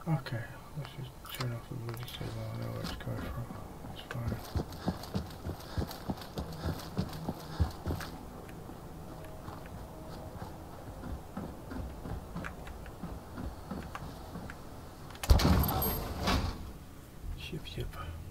Okay, let's just turn off the bloody signal. I know where it's coming from. It's fine. Ship.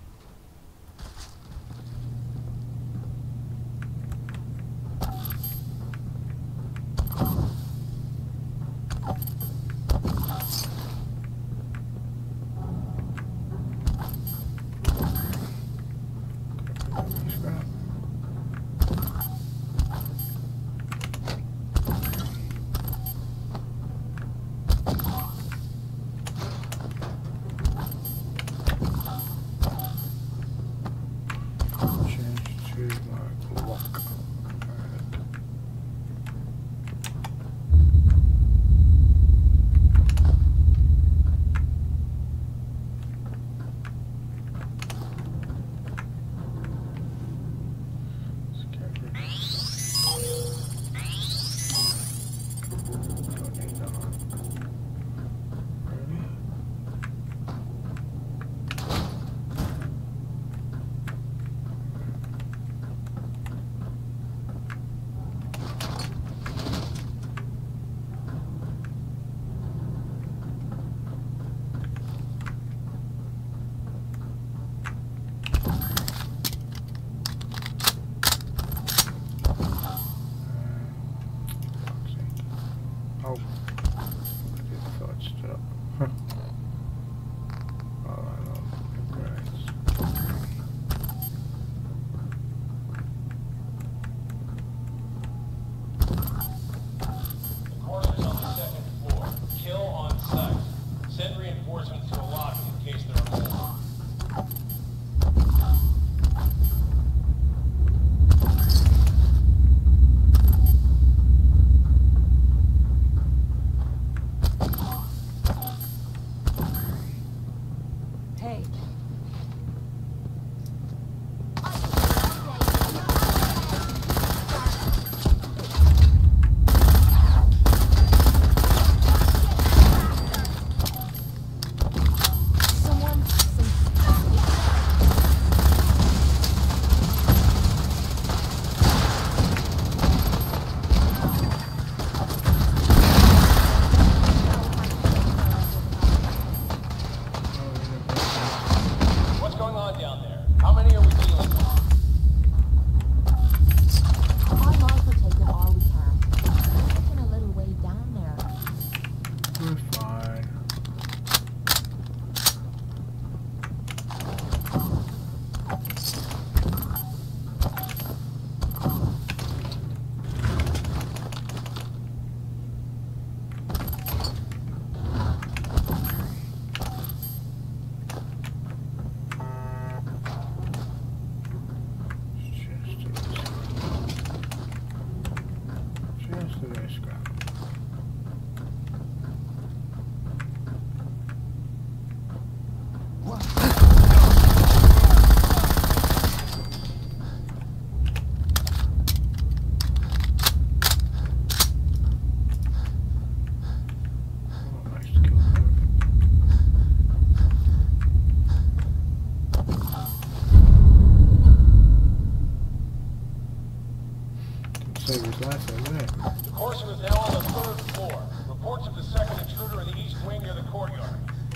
save his life over there. The Corsair is now on the 3rd floor. Reports of the second intruder in the east wing near the courtyard.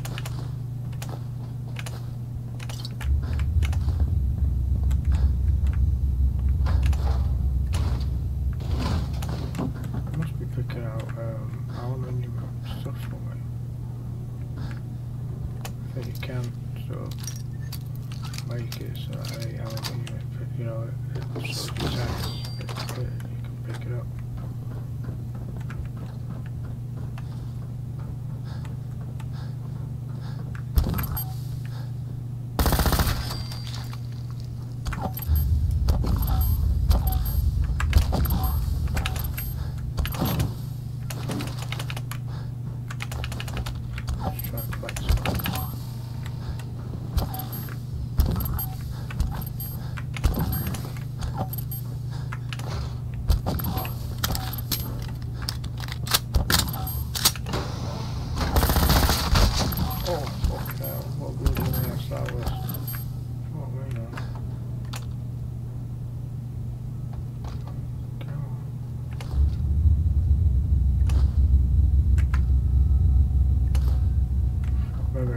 Must be picking out aluminium stuff for me. I think you can sort of make it so that any aluminium, you know, it sort of detects it, you can pick it up.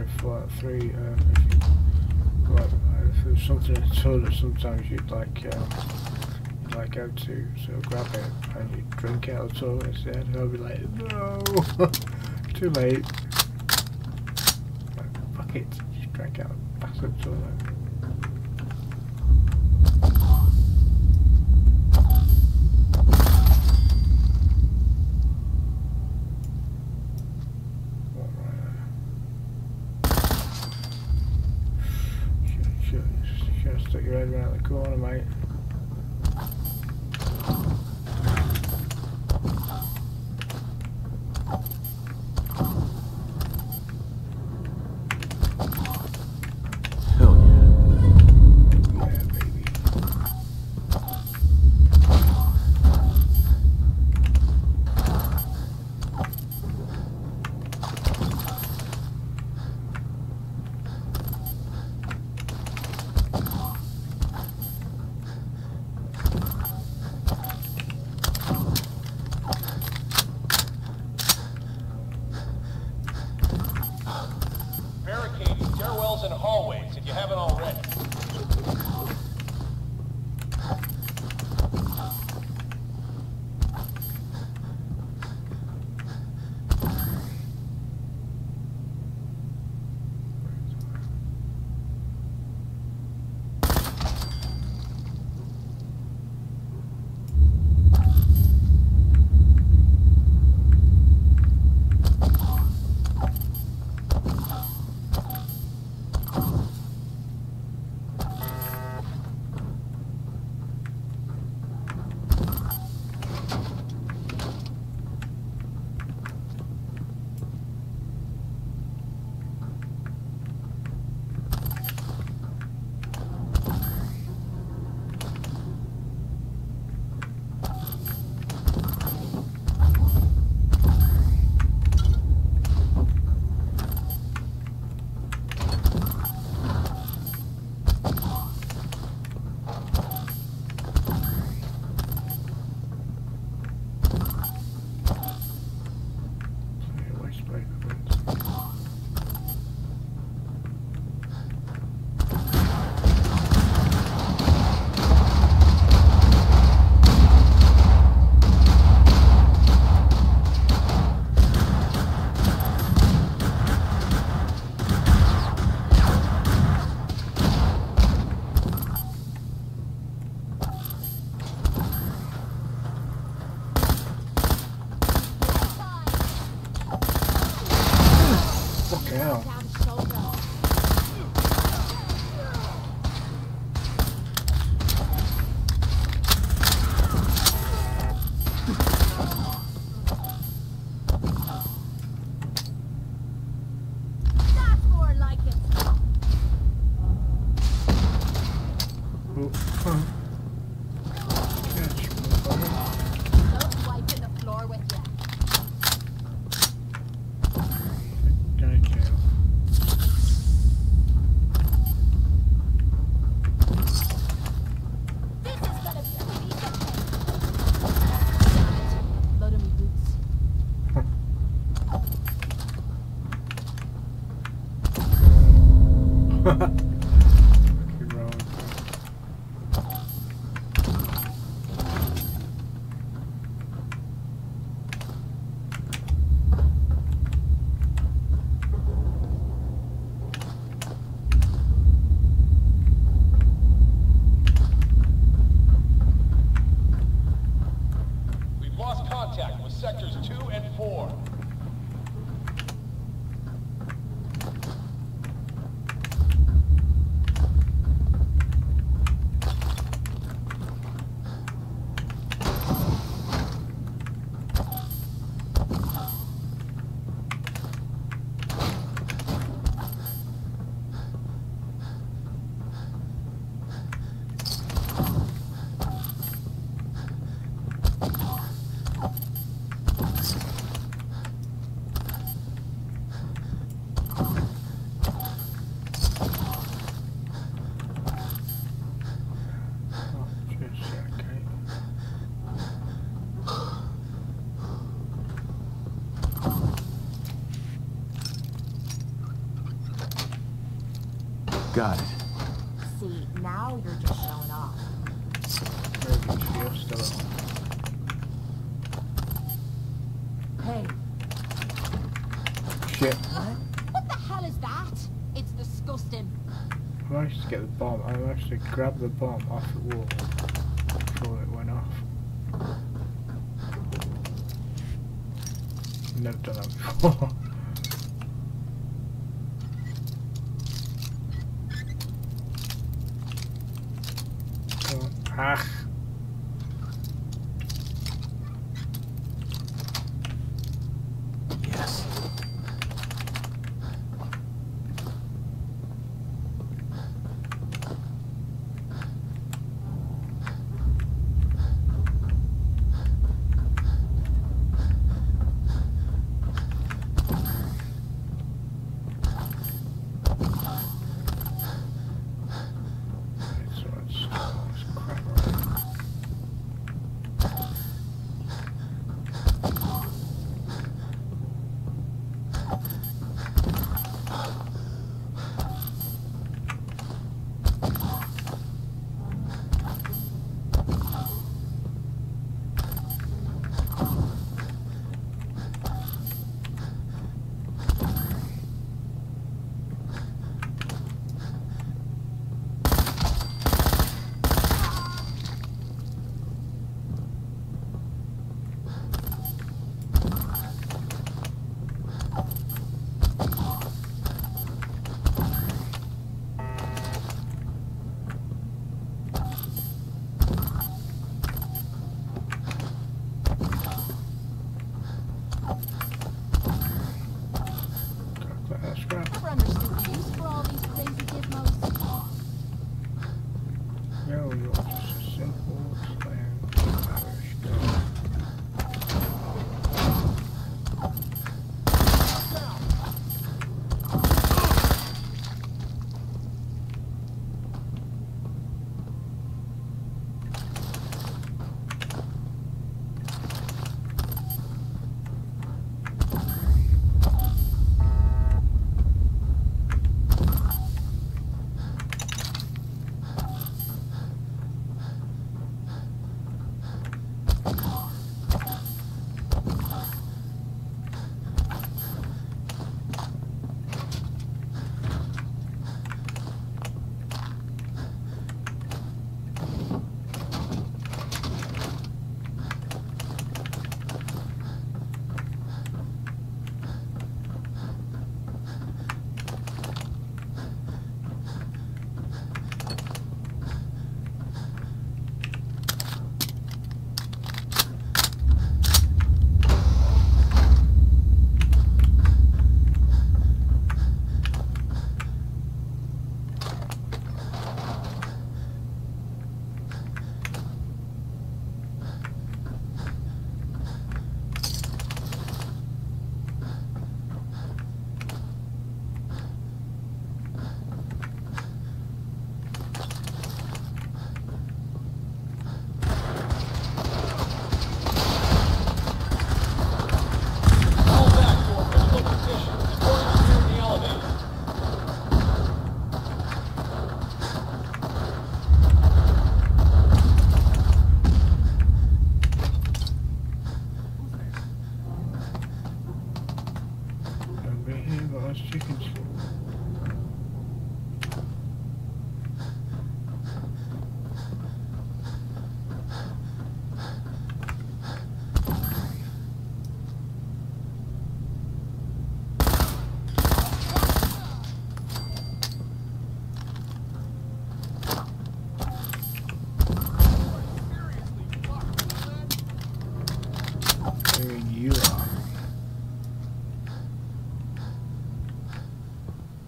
sorry, 4, 3. If you, right, if there's something in the toilet, sometimes you'd like go to sort of grab it and you drink out of the toilet instead, and I'll be like, no, too late. Like, fuck it, just drank out of the bastard toilet. Should have stuck your head around the corner, mate. Hell yeah. Yeah, baby. Barricade stairwells and hallways if you haven't already. sectors 2 and 4. Got it. See, now you're just showing off. Maybe she's still on. Hey, Shit. what the hell is that? It's disgusting. I managed to get the bomb. I managed to grab the bomb off the wall before it went off. Never done that before. Come on. Ah. Yes. So it's crap around. Scrap. Never understood the use for all these crazy gizmos. No, you're just a simple slam Irish girl. Fall back, door. Critical position. Reporting secure in the elevator. Don't be here, but us chickens. There you are.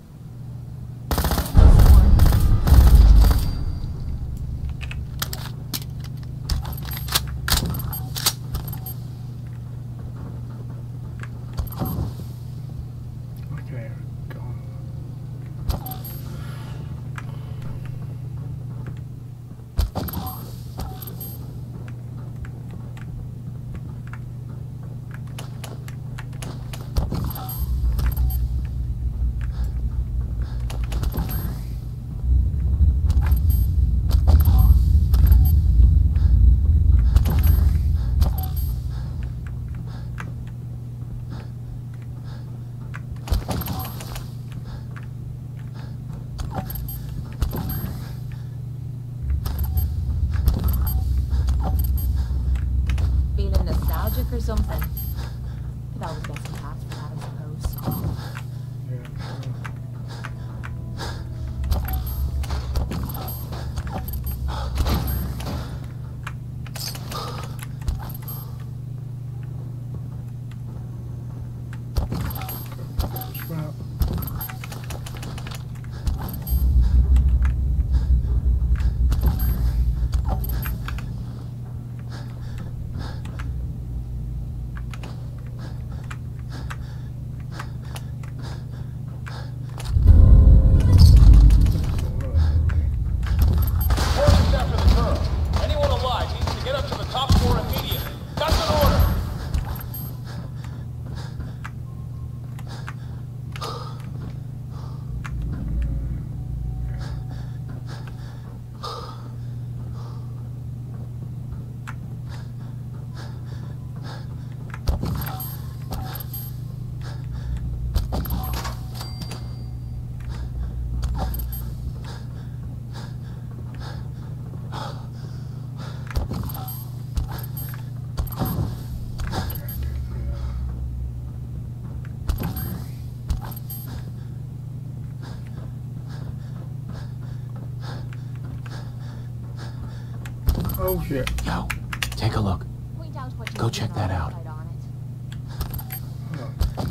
Oh shit. Yo, take a look. Point out what you Go see check on that the out. outside on it. Oh.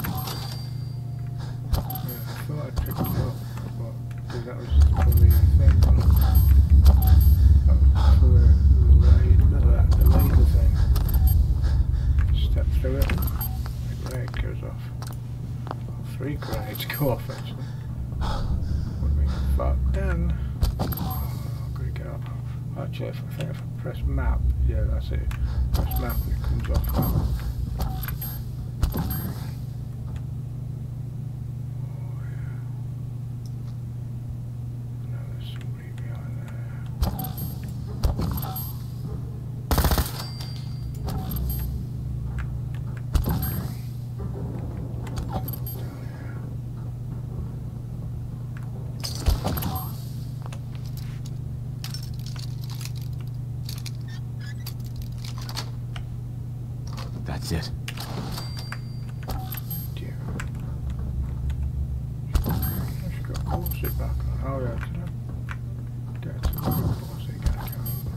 Yeah, I thought I picked it up, but that was probably the thing. For the laser thing. Step through it, the grenade goes off. Well, 3 grenades go off actually. Would be fucked then. Oh, I've got to get up. Actually, if I press map, yeah, that's it. Press map and it comes off now. Oh yeah. No, there's somebody behind there. That's it. Dear. I should go pause it back on. Oh yeah, did I? Get to pause it again, I can't remember.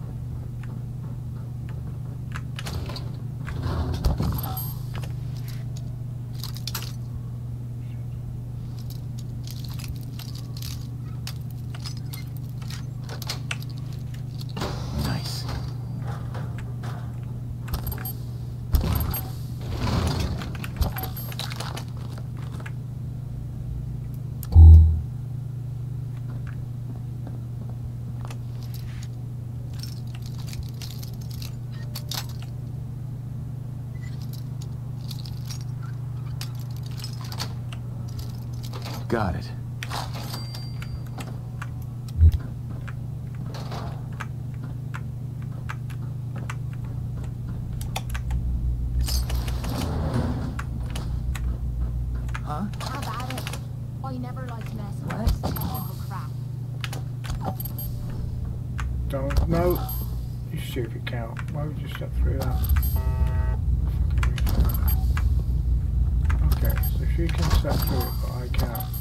Nice. Got it. Huh? Have at it. I never liked messing with this technical crap. Don't, no! You stupid cow. Why would you step through that? Fucking retard. Okay, so she can step through it, but I can't.